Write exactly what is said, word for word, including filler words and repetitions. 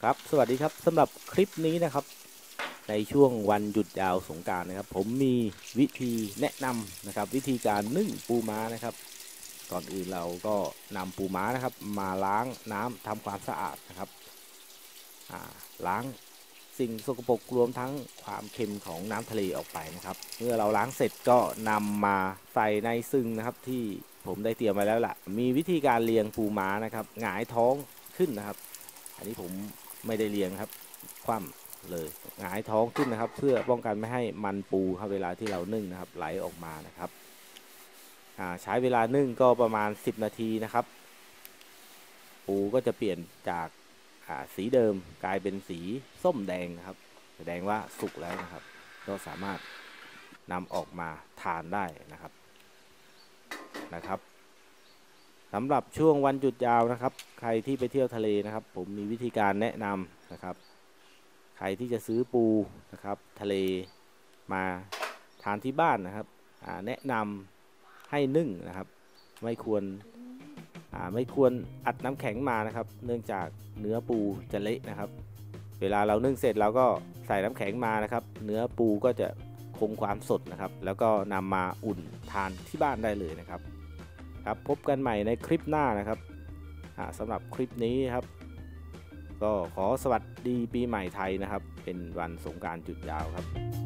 ครับสวัสดีครับสำหรับคลิปนี้นะครับในช่วงวันหยุดยาวสงกรานต์นะครับผมมีวิธีแนะนำนะครับวิธีการนึ่งปูม้านะครับก่อนอื่นเราก็นำปูม้านะครับมาล้างน้ำทำความสะอาดนะครับล้างสิ่งสกปรกรวมทั้งความเค็มของน้ำทะเลออกไปนะครับเมื่อเราล้างเสร็จก็นำมาใส่ในซึ่งนะครับที่ผมได้เตรียมไว้แล้วล่ะมีวิธีการเรียงปูม้านะครับหงายท้องขึ้นนะครับอันนี้ผมไม่ได้เรียงครับคว่ำเลยหงายท้องขึ้นนะครับเพื่อป้องกันไม่ให้มันปูครับเวลาที่เรานึ่งนะครับไหลออกมานะครับใช้เวลานึ่งก็ประมาณสิบนาทีนะครับปูก็จะเปลี่ยนจากสีเดิมกลายเป็นสีส้มแดงนะครับแสดงว่าสุกแล้วนะครับก็สามารถนำออกมาทานได้นะครับนะครับสำหรับช่วงวันหยุดยาวนะครับใครที่ไปเที่ยวทะเลนะครับผมมีวิธีการแนะนำนะครับใครที่จะซื้อปูนะครับทะเลมาทานที่บ้านนะครับแนะนำให้นึ่งนะครับไม่ควรไม่ควรอัดน้ำแข็งมานะครับเนื่องจากเนื้อปูจะเละนะครับเวลาเรานึ่งเสร็จเราก็ใส่น้ำแข็งมานะครับเนื้อปูก็จะคงความสดนะครับแล้วก็นำมาอุ่นทานที่บ้านได้เลยนะครับครับพบกันใหม่ในคลิปหน้านะครับสำหรับคลิปนี้ครับก็ขอสวัสดีปีใหม่ไทยนะครับเป็นวันสงกรานต์หยุดยาวครับ